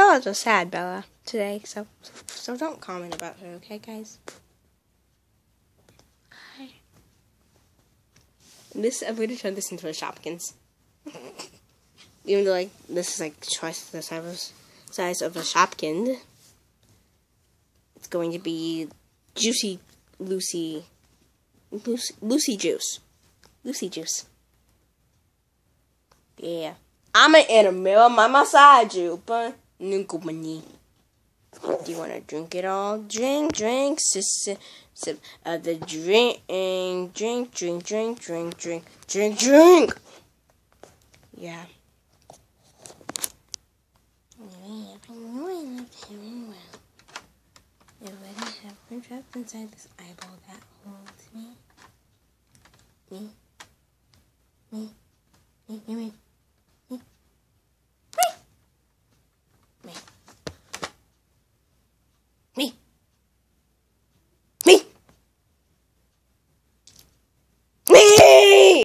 Bella's a sad Bella today, so don't comment about her, okay, guys? I'm going to turn this into a Shopkins. Even though, this is, twice the size of a Shopkin. It's going to be Juicy Lucy Juice. Lucy Juice. Yeah. I'm an animal. I'm massage you, but do you want to drink it all? Drink, sip the drink. Yeah. It wouldn't have been trapped inside this eyeball that whole